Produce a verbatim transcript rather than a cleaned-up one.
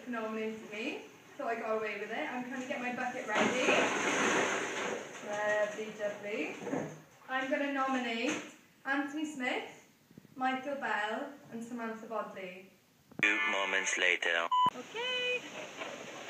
Nick nominated me, so I got away with it. I'm trying to get my bucket ready. Lovely, lovely. I'm going to nominate Anthony Smith, Michael Bell and Samantha Bodley. Two moments later. Okay.